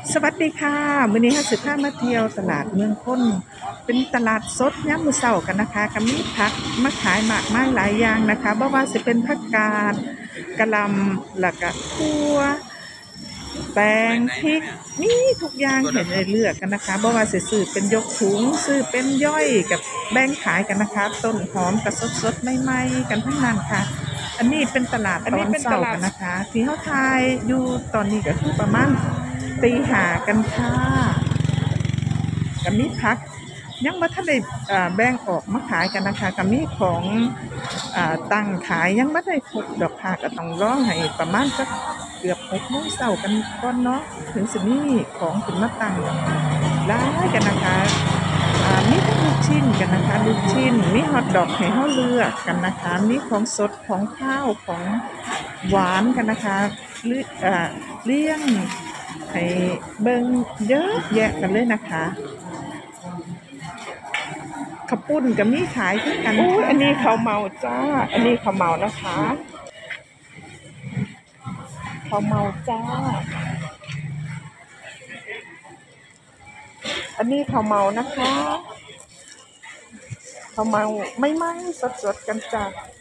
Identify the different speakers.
Speaker 1: สวัสดีค่ะมื้อนี้สิพามาเที่ยวตลาดเมืองพ้นเป็นตลาดสดยามมื้อเช้ากันนะคะก็มีผักมาขายมากมายหลายอย่างนะคะบ่ว่าสิเป็นผักกาดกะหล่ำแล้วก็ถั่วแตงพริกมีทุกอย่างให้ได้เลือกกันนะคะบ่ว่าสิซื้อเป็นยกถุงซื้อเป็นย่อยกับแบ่งขายกันนะคะต้นหอมก็สดๆใหม่ๆกันทั้งนั้นค่ะอันนี้เป็นตลาดตอนเช้ากันนะคะที่เฮาถ่ายอยู่ตอนนี้ก็คือประมาณตีห้ากันค่ะก็มีผักยังบ่ทันได้แบ่งออกมาขายกันนะคะก็มีของตั้งขายยังบ่ได้ครบดอกค่ะก็ต้องรอให้ประมาณสักเกือบ6 โมงเช้ากันก่อนเนาะถึงสิมีของขึ้นมาตั้งหลายกันนะคะมีทั้งลูกชิ้นกันนะคะลูกชิ้นมีฮอทดอกให้เฮาเลือกกันนะคะมีของสดของข้าวของหวานกันนะคะหรือเลี่ยงให้เบิ่งเยอะแยะกันเลยนะคะข้าวปุ้นก็มีขายคือกันค่ะอันนี้ข้าวเมาจ้าอันนี้ข้าวเมานะคะข้าวเมาจ้าอันนี้ข้าวเมานะคะข้าวเมาไม่ไหม้สดๆกันจ้า